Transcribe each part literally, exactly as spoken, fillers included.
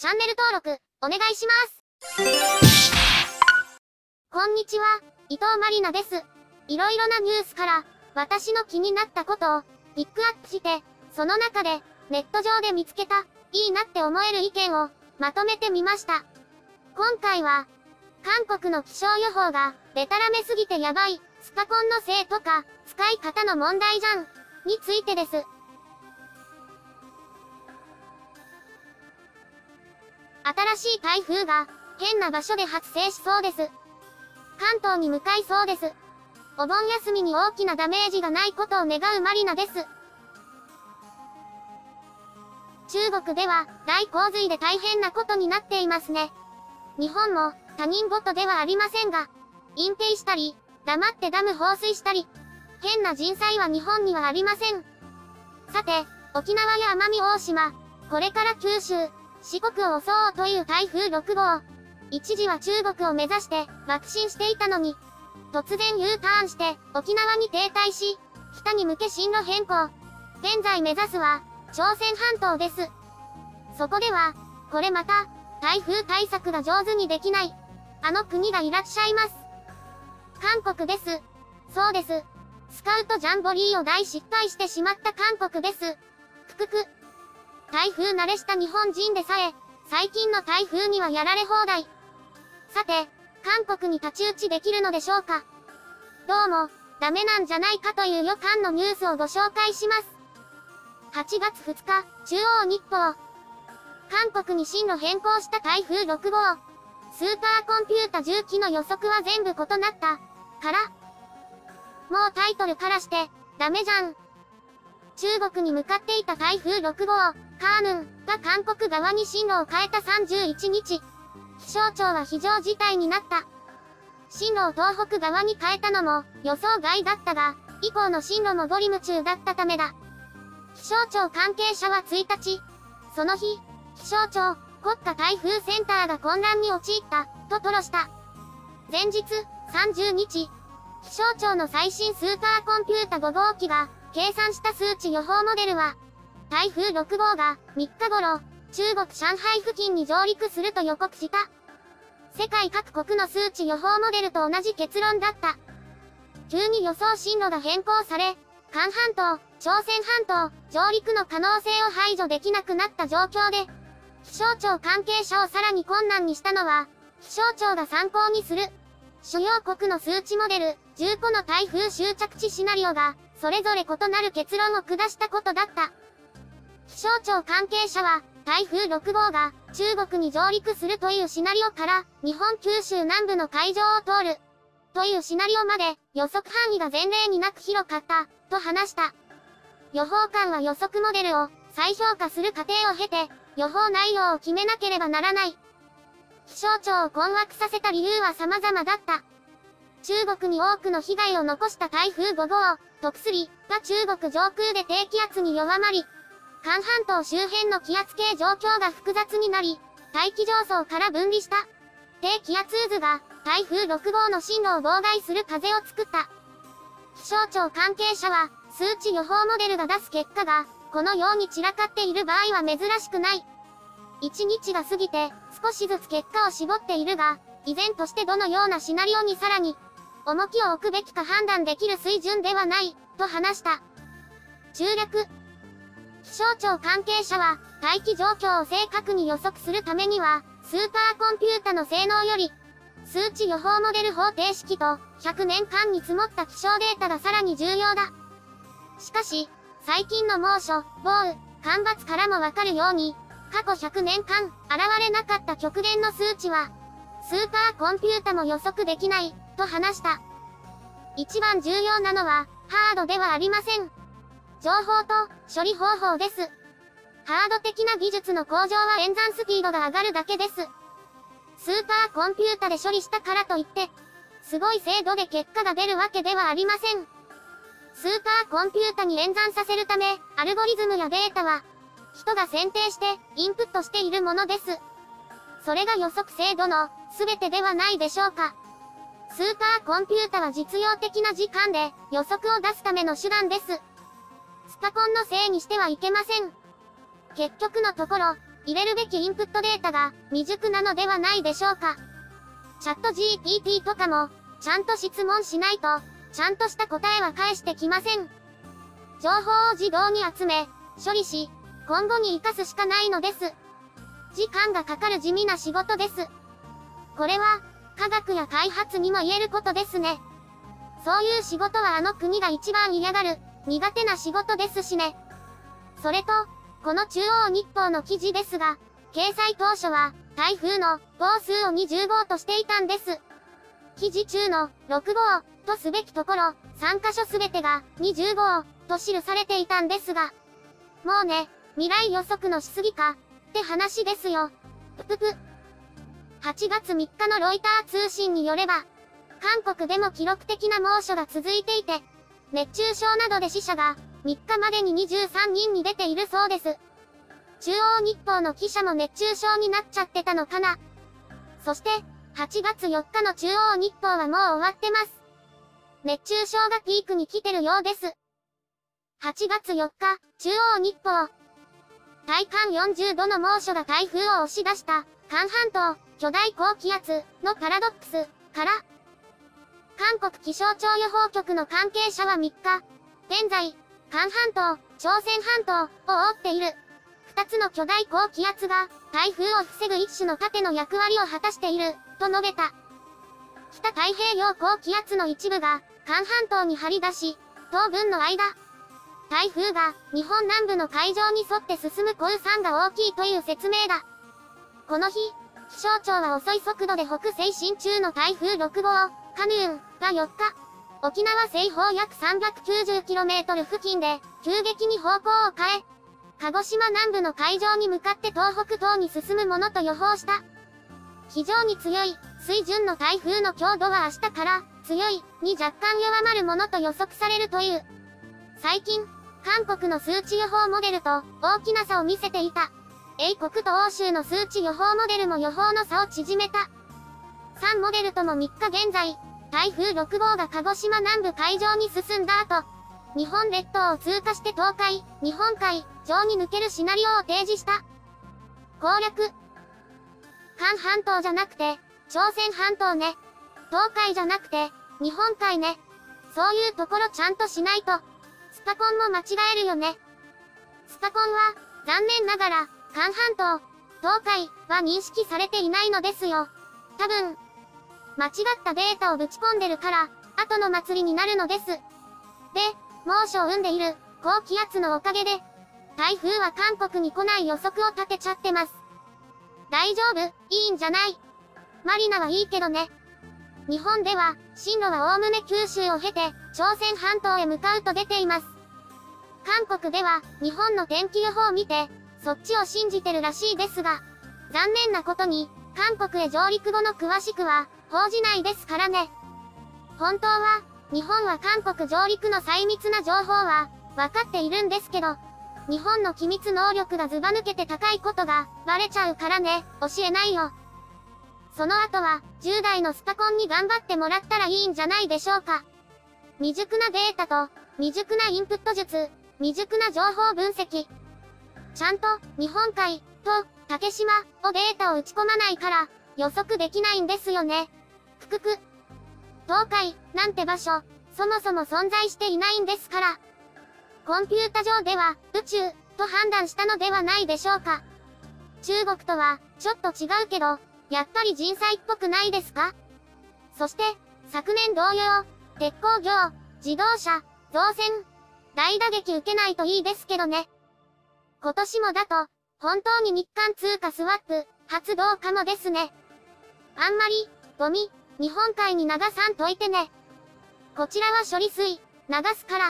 チャンネル登録、お願いします。こんにちは、伊藤まりなです。いろいろなニュースから、私の気になったことを、ピックアップして、その中で、ネット上で見つけた、いいなって思える意見を、まとめてみました。今回は、韓国の気象予報が、デタラメすぎてやばい、スパコンのせいとか、使い方の問題じゃん、についてです。新しい台風が、変な場所で発生しそうです。関東に向かいそうです。お盆休みに大きなダメージがないことを願うまりなです。中国では、大洪水で大変なことになっていますね。日本も、他人事ではありませんが、隠蔽したり、黙ってダム放水したり、変な人災は日本にはありません。さて、沖縄や奄美大島、これから九州、四国を襲おうという台風ろくごう。一時は中国を目指して爆進していたのに、突然 U ターンして沖縄に停滞し、北に向け進路変更。現在目指すは朝鮮半島です。そこでは、これまた台風対策が上手にできない、あの国がいらっしゃいます。韓国です。そうです。スカウトジャンボリーを大失敗してしまった韓国です。くくく。台風慣れした日本人でさえ、最近の台風にはやられ放題。さて、韓国に太刀打ちできるのでしょうか。どうも、ダメなんじゃないかという予感のニュースをご紹介します。はちがつふつか、中央日報。韓国に進路変更した台風ろくごう。スーパーコンピュータじゅうきの予測は全部異なった。から。もうタイトルからして、ダメじゃん。中国に向かっていた台風ろくごう、カーヌンが韓国側に進路を変えたさんじゅういちにち。気象庁は非常事態になった。進路を東北側に変えたのも予想外だったが、以降の進路もゴリ夢中だったためだ。気象庁関係者はついたち、その日、気象庁国家台風センターが混乱に陥った、と吐露した。前日、さんじゅうにち、気象庁の最新スーパーコンピュータごごうきが、計算した数値予報モデルは、台風ろくごうがみっかごろ、中国上海付近に上陸すると予告した。世界各国の数値予報モデルと同じ結論だった。急に予想進路が変更され、韓半島、朝鮮半島、上陸の可能性を排除できなくなった状況で、気象庁関係者をさらに困難にしたのは、気象庁が参考にする、主要国の数値モデル、じゅっこの台風終着地シナリオが、それぞれ異なる結論を下したことだった。気象庁関係者は、台風ろくごうが中国に上陸するというシナリオから、日本九州南部の海上を通る、というシナリオまで予測範囲が前例になく広かった、と話した。予報官は予測モデルを再評価する過程を経て、予報内容を決めなければならない。気象庁を困惑させた理由は様々だった。中国に多くの被害を残した台風ごごう、トクスリが中国上空で低気圧に弱まり、韓半島周辺の気圧計状況が複雑になり、大気上層から分離した。低気圧渦が台風ろくごうの進路を妨害する風を作った。気象庁関係者は、数値予報モデルが出す結果が、このように散らかっている場合は珍しくない。一日が過ぎて、少しずつ結果を絞っているが、依然としてどのようなシナリオにさらに、重きを置くべきか判断できる水準ではない、と話した。中略。気象庁関係者は、大気状況を正確に予測するためには、スーパーコンピュータの性能より、数値予報モデル方程式と、ひゃくねんかんに積もった気象データがさらに重要だ。しかし、最近の猛暑、豪雨、干ばつからもわかるように、過去ひゃくねんかん、現れなかった極限の数値は、スーパーコンピュータも予測できない、と話した。一番重要なのは、ハードではありません。情報と処理方法です。ハード的な技術の向上は演算スピードが上がるだけです。スーパーコンピュータで処理したからといって、すごい精度で結果が出るわけではありません。スーパーコンピュータに演算させるため、アルゴリズムやデータは、人が選定してインプットしているものです。それが予測精度の全てではないでしょうか。スーパーコンピュータは実用的な時間で予測を出すための手段です。スパコンのせいにしてはいけません。結局のところ、 入れるべきインプットデータが未熟なのではないでしょうか。チャット ジーピーティー とかも、ちゃんと質問しないと、ちゃんとした答えは返してきません。情報を自動に集め、処理し、今後に活かすしかないのです。時間がかかる地味な仕事です。これは、科学や開発にも言えることですね。そういう仕事はあの国が一番嫌がる、苦手な仕事ですしね。それと、この中央日報の記事ですが、掲載当初は、台風の号数をにじゅうごうとしていたんです。記事中のろくごうとすべきところ、さんかしょすべてがにじゅうごうと記されていたんですが、もうね、未来予測のしすぎか、って話ですよ。ぷぷぷ。はちがつみっかのロイター通信によれば、韓国でも記録的な猛暑が続いていて、熱中症などで死者がみっかまでににじゅうさんにんに出ているそうです。中央日報の記者も熱中症になっちゃってたのかな。そして、はちがつよっかの中央日報はもう終わってます。熱中症がピークに来てるようです。はちがつよっか、中央日報。体感よんじゅうどの猛暑が台風を押し出した、韓半島、巨大高気圧のパラドックスから、韓国気象庁予報局の関係者はみっか、現在、韓半島、朝鮮半島を覆っている、二つの巨大高気圧が、台風を防ぐ一種の盾の役割を果たしている、と述べた。北太平洋高気圧の一部が、韓半島に張り出し、当分の間、台風が日本南部の海上に沿って進む降雨傘が大きいという説明だ。この日、気象庁は遅い速度で北西進中の台風ろくごう、カヌーンがよっか、沖縄西方約 さんびゃくきゅうじゅうキロメートル 付近で急激に方向を変え、鹿児島南部の海上に向かって東北東に進むものと予報した。非常に強い水準の台風の強度は明日から強いに若干弱まるものと予測されるという。最近、韓国の数値予報モデルと大きな差を見せていた。英国と欧州の数値予報モデルも予報の差を縮めた。さんモデルともみっか現在、台風ろくごうが鹿児島南部海上に進んだ後、日本列島を通過して東海、日本海上に抜けるシナリオを提示した。攻略。韓半島じゃなくて、朝鮮半島ね。東海じゃなくて、日本海ね。そういうところちゃんとしないと、スパコンも間違えるよね。スパコンは、残念ながら、韓半島、東海は認識されていないのですよ。多分、間違ったデータをぶち込んでるから、後の祭りになるのです。で、猛暑を生んでいる、高気圧のおかげで、台風は韓国に来ない予測を立てちゃってます。大丈夫、いいんじゃない。マリナはいいけどね。日本では、進路はおおむね九州を経て、朝鮮半島へ向かうと出ています。韓国では、日本の天気予報を見て、そっちを信じてるらしいですが、残念なことに、韓国へ上陸後の詳しくは、報じないですからね。本当は、日本は韓国上陸の細密な情報は、分かっているんですけど、日本の機密能力がずば抜けて高いことが、バレちゃうからね、教えないよ。その後は、じゅう代のスパコンに頑張ってもらったらいいんじゃないでしょうか。未熟なデータと、未熟なインプット術、未熟な情報分析。ちゃんと、日本海、と、竹島、をデータを打ち込まないから、予測できないんですよね。ふくく。東海、なんて場所、そもそも存在していないんですから。コンピュータ上では、宇宙、と判断したのではないでしょうか。中国とは、ちょっと違うけど、やっぱり人災っぽくないですか？そして、昨年同様、鉄鋼業、自動車、造船、大打撃受けないといいですけどね。今年もだと、本当に日韓通貨スワップ、発動かもですね。あんまり、ゴミ、日本海に流さんといてね。こちらは処理水、流すから。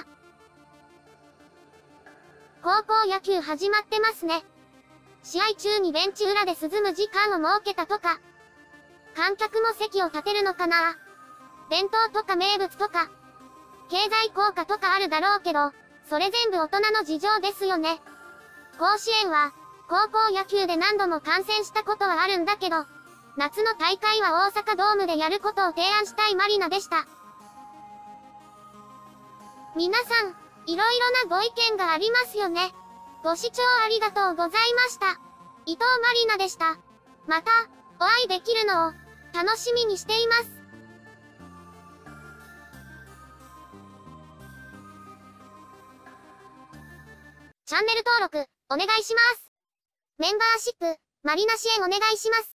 高校野球始まってますね。試合中にベンチ裏で涼む時間を設けたとか。観客も席を立てるのかな。伝統とか名物とか。経済効果とかあるだろうけど、それ全部大人の事情ですよね。甲子園は、高校野球で何度も観戦したことはあるんだけど、夏の大会は大阪ドームでやることを提案したいマリナでした。皆さん、いろいろなご意見がありますよね。ご視聴ありがとうございました。 伊藤マリナでした。また、お会いできるのを、楽しみにしています。チャンネル登録、お願いします。メンバーシップ、マリナ支援お願いします。